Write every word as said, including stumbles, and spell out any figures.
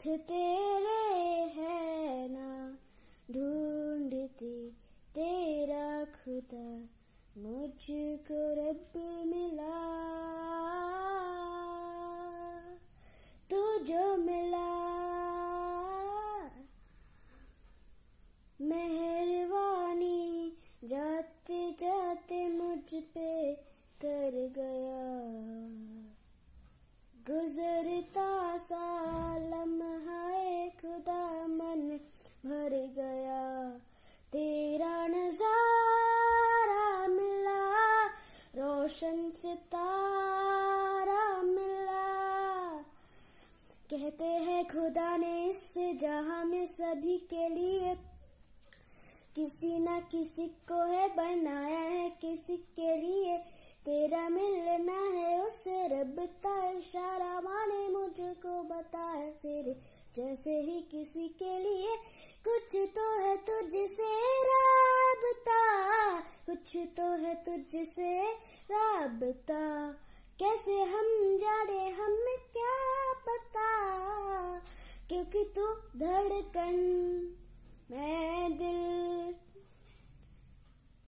हाथ तेरे है ना, ढूंढती तेरा खुदा, मुझको रब मिला। तू जो मिला मेहरबानी, जाते जाते मुझ पे कर गया। गुजरता सा लम्हा खुदा, मन भर गया। तेरा नजारा मिला, रोशन सितारा मिला। कहते हैं खुदा ने इस जहां में सभी के लिए किसी न किसी को है बनाया है, किसी के लिए तेरा मिलना है उसे रब का इशारा माने मुझको बताया तेरे जैसे ही किसी के लिए कुछ तो है तुझसे राबता, कुछ तो है तुझसे राबता। कैसे हम जाने हमें क्या पता, क्योंकि तू धड़कन मैं दिल